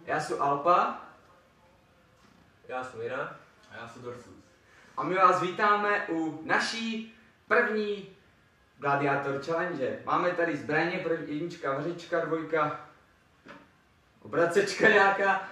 Já jsem Alpa. Já jsem Ira. A já jsem Dorsus. A my vás vítáme u naší první Gladiátor challenge. Máme tady zbraně, jednička vařička, dvojka obracečka nějaká,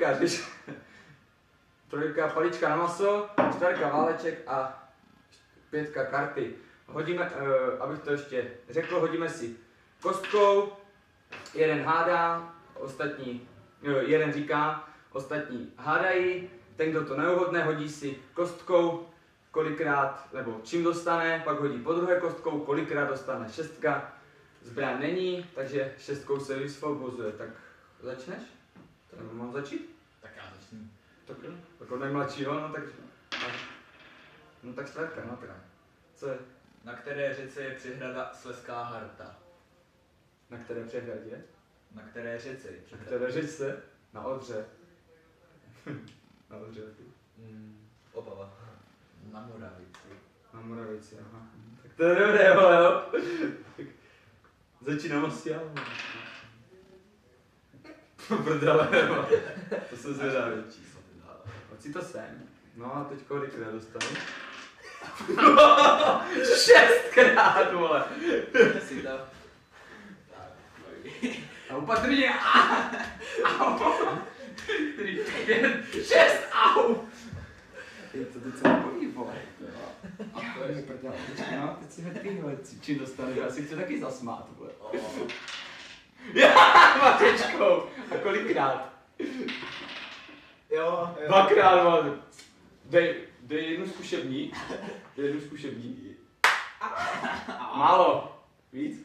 trojka palička na maso, čtverka váleček a pětka karty. Hodíme, abych to ještě řekl, hodíme si kostkou, jeden hádá, jeden říká, ostatní hádají. Ten, kdo to neuhodne, hodí si kostkou, kolikrát, nebo čím dostane, pak hodí po druhé kostkou, kolikrát dostane šestka. Zbraň není, takže šestkou se vysvobozuje. Tak začneš? Nebo mám začít? Tak já začnu. Tak jo. Jako nejmladšího, no tak... No tak čtvrtka, no teda. Co je? Na které řece je přehrada Slezská Harta? Na které přehradě? Na které řece je Na přehrada? které řečce? Na Odře. Na Odře. Opava. Na Moravici. Na Moravici, aha. Tak to je dobré, vole, jo. Tak začínám asi já. Prdele, vole. To se zvědá. Číslo ty dále. Hoď si to sem. No a teď kolikrát dostanu? 6krát, vole. Si to. A opatrně. Au. 6, au. Je to teď se bojí, vole. No, teď si hned vole, čím dostanu, já si chci taky zasmát, vole. Matečkou. A kolikrát? Jo. Dvakrát, vole. Dej jednu zkušební. Málo. Víc?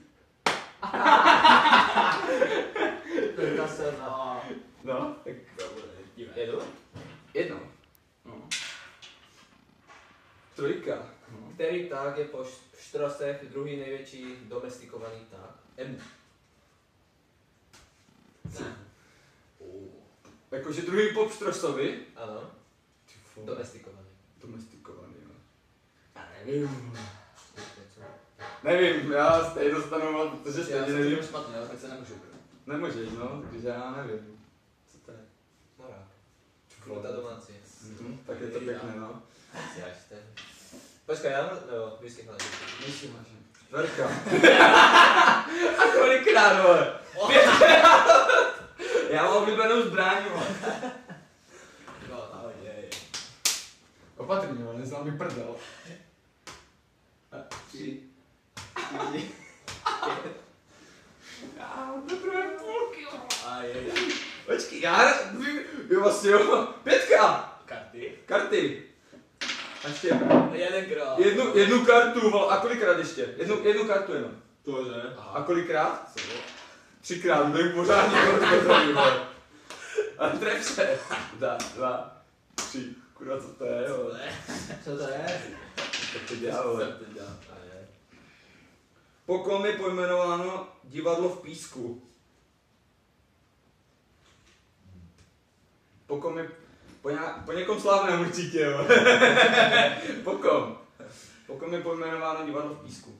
To je ta sena. No, tak Jedu? jednou. No. Trojka. No. Který pták je po štrosech druhý největší domestikovaný pták? Emu. Jakože druhý po pštrosovi. Ano. Domestikovaný. Domestikovaný, jo. Já nevím. Nevím, já stejně dostanu, protože Já stejně jsem nevím. tím špatný, ale tak se nemůžu. Nemůžeš, no, takže já nevím. Co to je? Morák. Kruta domácí. Tak je to pěkné, no. Si až ten. Počkej, já nebo whisky hledím. Myslím, že. Čtvrka. A kolikrát, vole? 5krát. Já mám oblíbenou zbraň, vole. No, ahoj, jej. Opatrně, vole, neznám mi prdel. 3. Já mám teprve půlky, vole. A jej. Počkej, jo, vlastně jo. 5krát. Karty? Karty. A ještě Jedenkrát. jednu kartu, vole. A kolikrát ještě? Jednu kartu jenom. Tože. A kolikrát? Co? 3krát, bych pořádně kontrolní, vole. A tref se. 2, 3. Kurva, co to je, vole? Co to je? Tak to dělá, vole. Co to dělá? A je. Po kom je pojmenováno divadlo v písku? Po kom je... Po někom slavném určitě, jo. Po kom? Po kom je pojmenováno divadlo v písku?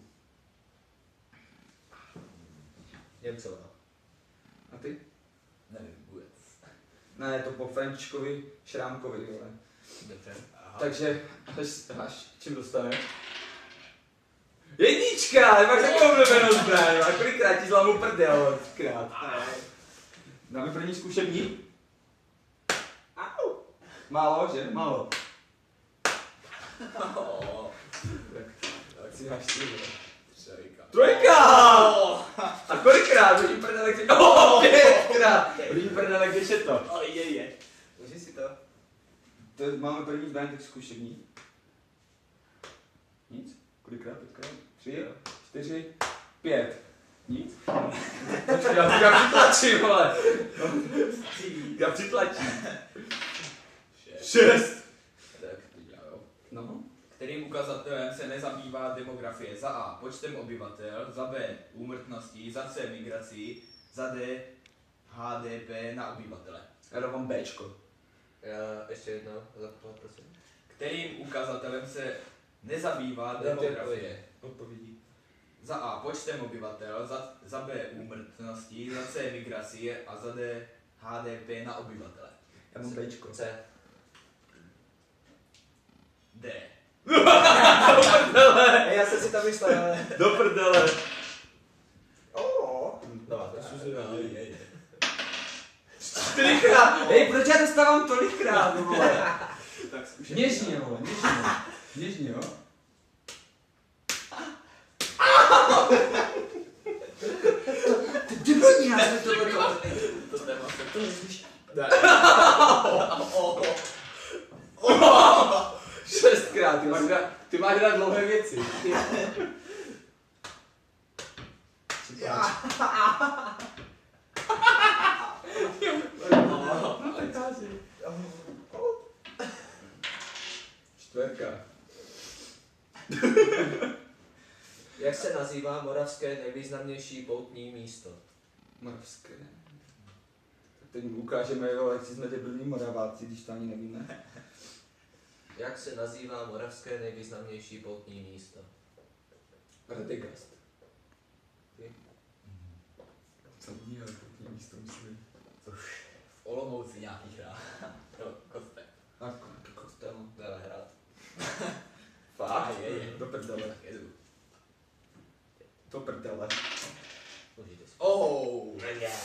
Němcová. A ty? Nevím vůbec. Ne, je to po Františkovi Šrámkovi, vole. Dobře. Aha. Takže, až čím dostane? Jednička, máš takovou oblíbenou zbraň, a kolikrát ti zlamu prdel, krát. Dáme první zkušební? Au. Málo, že? Málo. Tak si máš 4, Trojka. Trojka! A kolikrát? Hodím prdelek, si... 5krát! Hodím prdelek, když je to? Ale je. Můžeš si to? To máme první zbraň, tak zkušební. Nic? Kolikrát? 5krát? 3, 4, 5. Nic? Počkej, já přitlačím, vole. Já přitlačím. 6. Tak to dělá, jo. No. Kterým ukazatelem se nezabývá demografie? Za A. Počtem obyvatel, za B. Úmrtností, za C. Migrací, za D. HDP na obyvatele. Já dávám Bčko. Já ještě jednou zapomněl, prosím. Kterým ukazatelem se nezabývá Dám demografie? Odpovědí. Za A. Počtem obyvatel, za B. Úmrtností, za C. Migrací a za D. HDP na obyvatele. Já mám Bčko. C. D. Já jsem si tam myslel, ale... Do prdele. No, to je. Čtyřikrát. Hej, proč já dostávám tolikrát, vole? Tak zkušený. Něžně, vole, něžně, jo? Ty debilní, já jsem tohle. To téma se to nevíš. Šestkrát, ty máš rád dlouhé věci. Čtverka. Jak se nazývá moravské nejvýznamnější poutní místo? Moravské. Tak teď mu ukážeme, jo, jak jsme debilní Moraváci, když to ani nevíme. Jak se nazývá moravské nejvýznamnější poutní místo? Radegast. Ty? Co jiného poutní místo myslím. V Olomouci nějaký hra. No, kostek. Tak, kostel. Velehrad. Fakt? Je. Do prdele. Tak jedu. Do prdele. Užijte si. Oh!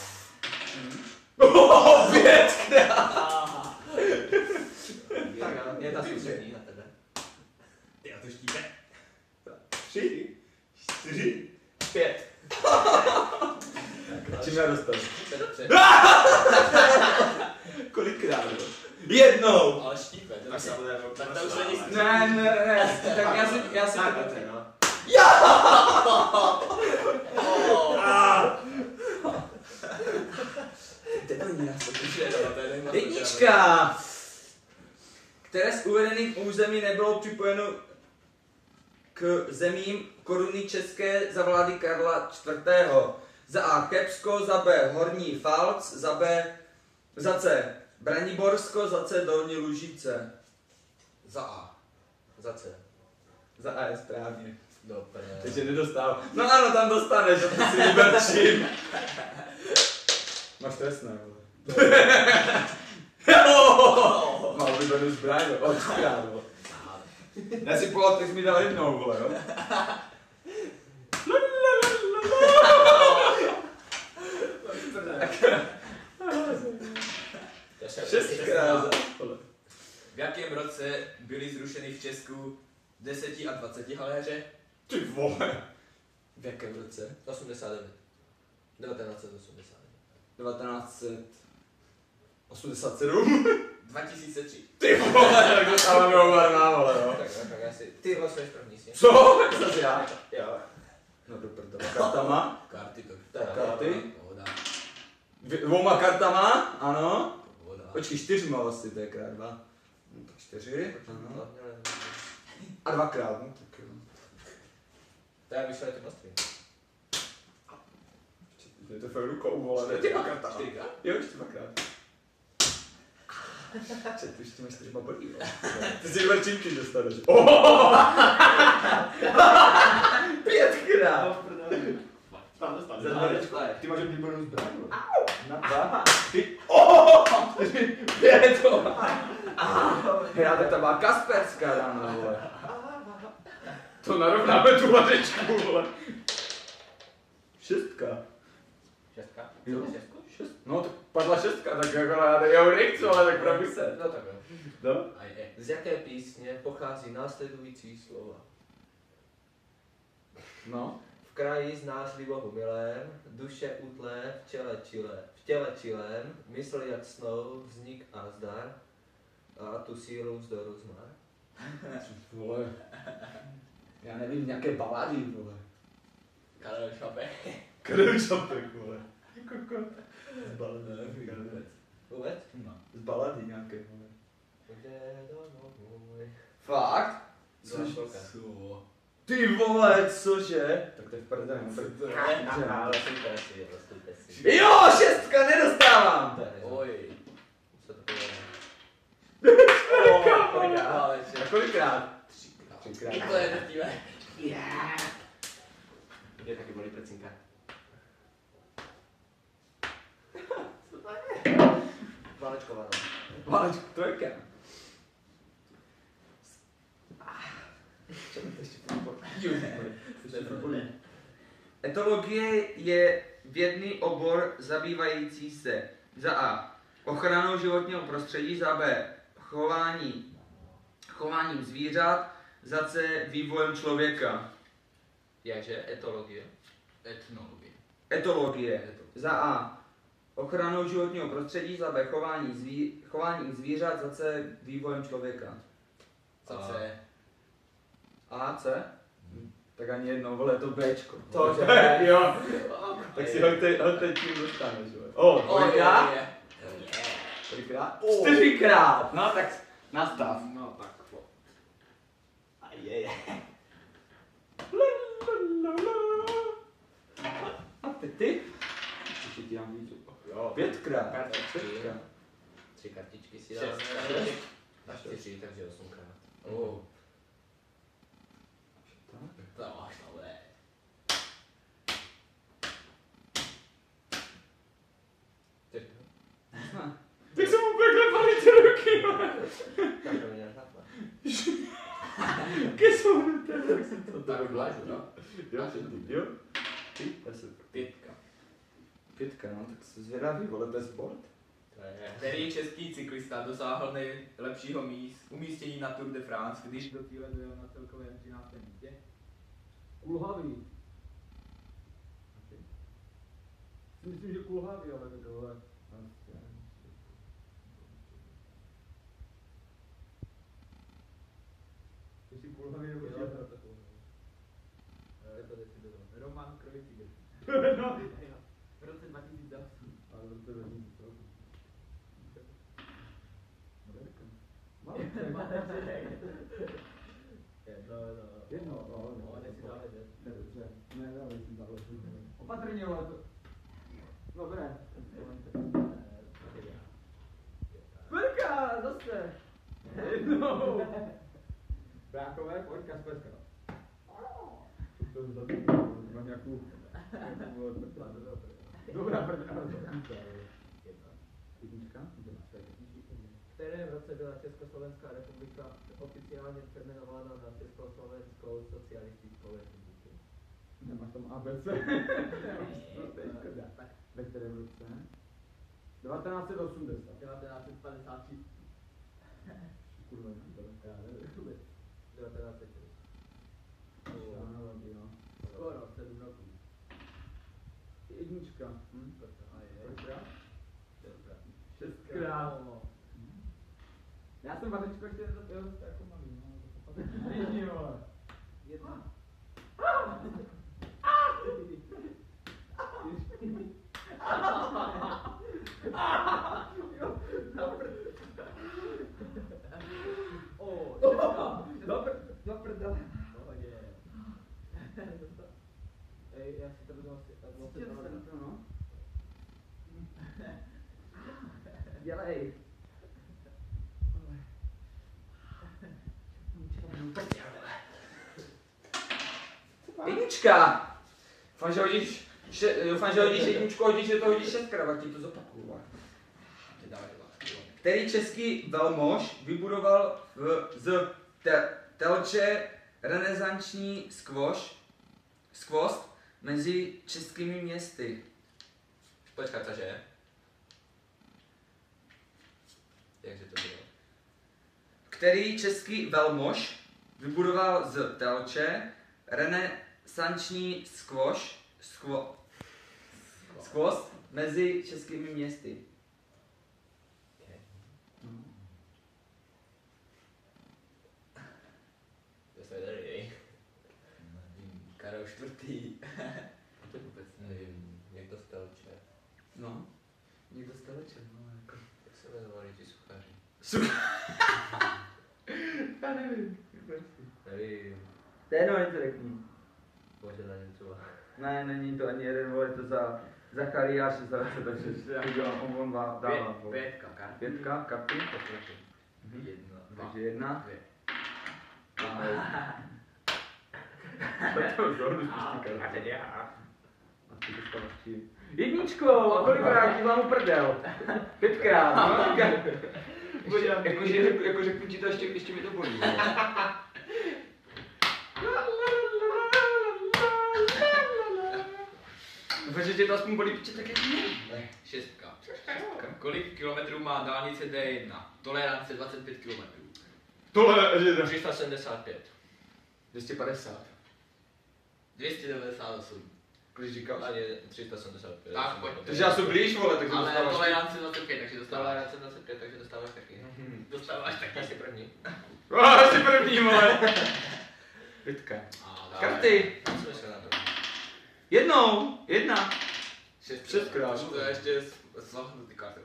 Pětkrát! Tak je ta zkušení na tebe. Ty a to štípe. 3, 4, 5. Čím já dostanu? Kolikrát? Jednou! Ale štípe. Tak se bude Tak to už není Ne. Tak já si no. Jednička! Které z uvedených území nebylo připojeno k zemím koruny české za vlády Karla IV. Za A. Chebsko, za B. Horní Falc, za C. Braniborsko, za C. Dolní Lužice. Za A. Za C. Za A je správně. Dobré. Takže nedostávám. No ano, tam dostaneš, a ty si vyber čím. Máš trestné, vole. Má oblíbenou zbraň, očkrát, vole. Já si pohled, tak jsi mi dal jednou, vole, jo. Šestkrát. V jakém roce byly zrušeny v Česku 10 a 20 haléře? Ty vole. V jakém roce? 89. 1989. 1987. 2003. Ty vole, tak dostáváme oba vole, jo. Tak asi. Ty hlasuješ první si. Co? Zase já? Jo. No do prdele. Kartama? Karty to. Tak. Karty? Pohoda. Dvouma kartama? Ano. Pohoda. Počkej, 4 asi, to je krát 2. No, tak 4. Ano. No. A 2krát, no tak jo. Tak vyšlo ty množství. Je to fakt rukou, vole. Čtyřikrát? Čtyřikrát? Jo, 4krát. Čet, už ty máš 4 bolí, vole. Ty si 2 činky dostaneš. 5krát. Tam dostane. Za 2 čkle. Ty máš oblíbenou zbraň. Na 2. Ty. 4, 5. Já tak tam má Kasperská rána, vole. To narovnáme tu vařečku, vole. 6. Šestka? Jo. Šestku? 6. No, tak padla 6, tak jako já ho nechci, ale tak praví se. No tak jo. No? A je. Z jaké písně pochází následující slova? No. V kraji znáš-li Bohu milém, duše utlé, v těle čilém, mysl jak snou, vznik a zdar, a tu sílu vzdoru zmar. Vole. Já nevím, nějaké balady, vole. Karel Šape. Karel Čapek, vole. Z balady. Vůbec? No. Z balady nějaké, vole. Kde domů můj. Fakt? Což? Co? Ty vole, cože? Tak to je v prdele. Ale super si. Jo, 6 nedostávám. To je neznámé. Oj. Co to bylo? A kolikrát? 3krát. 3krát. To je drtivé. Je taky bolí prcinka. Válečkovaná. Válečku, trojka. Etologie je vědný obor zabývající se za A. ochranou životního prostředí, za B. chováním zvířat, za C. vývojem člověka. Jakže? Etologie. Etnologie. Etologie. Za A. ochranou životního prostředí, za B. chováním zvířat, za C. vývojem člověka. Za C. A, C? Tak ani jedno, vole, to Bčko. To, jo. Tak si hoďte tím dostaneš, vole. Kolikrát? Kolikrát? 4krát. No tak nastav. No tak po. A je. A ty? Ještě ti dám víc. Jo. 5krát. Kartičky. 5krát. 3 kartičky si Šest. dáme. Na 4, takže 8krát. Oh. Tak. To máš nové. Tak jsem úplně klepali ty ruky, Tak to mě nechápá. Kesou tak jsem to Tak vlážu, no. Jo? Ty? To je super. 5. 5, no, tak se zvědavý, vole, bez sport. To je. Který český cyklista dosáhl nejlepšího umístění na Tour de France, když do cíle dojel na celkovém 13. místě? Kulhavý. Myslím, že kulhavý, ale tak tohle. Jestli kulhavý nebo Jo, žádný. to decidoval. Roman Krojciger. No. V roce 2008. Ale to je hodně trochu. Jedno, no. Dobře. Ne, dávej si dál. Opatrně, ale to... Dobré. Perka, zase. Jednou. Brákové, pojď Kasperka. To je zabít, má nějakou... Dobrá prdela. Jednička? V kterém roce byla Československá republika oficiálně přejmenována na Československou socialistickou republiku? Nemáš tam ABC? No, to je škoda. Ve kterém roce? 1980. 1953. Kurva, já nevím. 1940. Skoro 7 roků. Jednička. A je. Kolikrát? 6krát. 6krát. Já jsem vařečko ještě jako malý, no. To patrně, vole. 1. Do prdele. Já si to budu asi No. Dělej. Jednička! Doufám, že hodíš jedničku, hodíš, že to hodíš 6krát, ať ti to zopakuju. Který český velmož vybudoval z Telče renesanční skvost mezi českými městy? Počkat, cože? Jakže to bylo? Který český velmož vybudoval z Telče renesanční skvost mezi českými městy? To jsme tady, Karel IV. to vůbec nevím, jak to stelče. No, někdo z Telče, no jako. Jak se jmenovali ti suchaři? Já nevím. Nevím, To je jedno, jen to řekni. možná na něco. Ne, není to ani jeden, vole, to za Zachariáš za to, takže on vám dává. vole. 5 karty. 5 karty. 1, 2, Takže 1. 2. To zrovna 4 karty. já. A Jedničkou, a kolikrát ti vám prdel? 5krát, no? Jako řeknu ti to, ještě mi to bolí. Protože tě to aspoň bolí, protože tak jak mě. 6. Kolik kilometrů má dálnice D1? Tolerance 25 kilometrů. Tohle, že to. 375. 250. 298. Když říkal. Ani 375. Tak, pojď. Takže já jsem blíž, vole, takže Ale dostáváš. tolerance 25, takže dostáváš. Tolerance 25, takže dostáváš taky. Dostáváš taky. Asi první. Asi první, vole. Pitka. Karty. Co myslel na to? Jednou, jedna. 6krát. To je ještě slachnutý karty.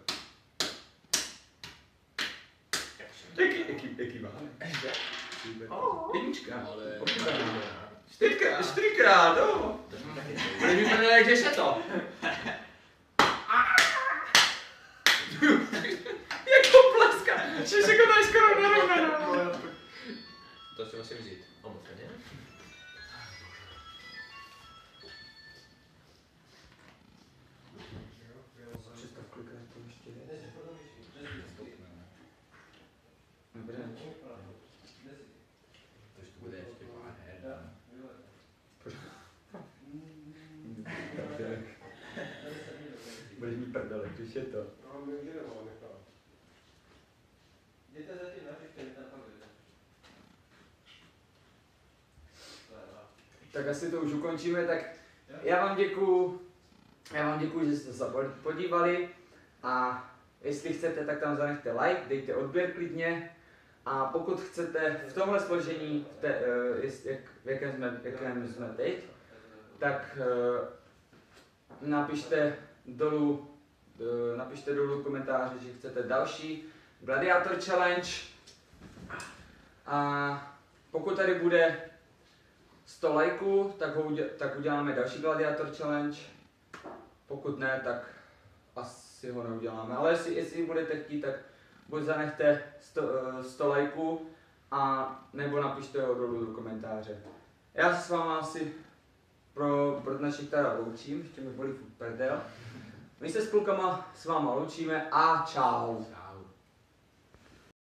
Jaký vánek? Jednička. Ale... Čtyřikrát, jo. Bude mi první, jak je to? Jak to pleska. Čiž jako to je skoro narovnaná. To si musím vzít. Omluvně. Představ, kolikrát to ještě je. Dobré. Tož to bude ještě pár her. Budeš mít prdele, když je to. Jděte zatím na těch, tam pak Tak asi to už ukončíme, tak já vám děkuju, že jste se podívali a jestli chcete, tak tam zanechte like, dejte odběr klidně a pokud chcete v tomhle složení, v jakém jsme teď, tak napište dolů komentáře, že chcete další Gladiator Challenge a pokud tady bude 100 lajků, tak uděláme další Gladiator Challenge. Pokud ne, tak asi ho neuděláme. Ale jestli budete chtít, tak buď zanechte 100 lajků a nebo napište ho dolů do komentáře. Já se s váma asi pro dnešek teda loučím, ještě mi bolí prdel. My se s klukama s váma loučíme a čau.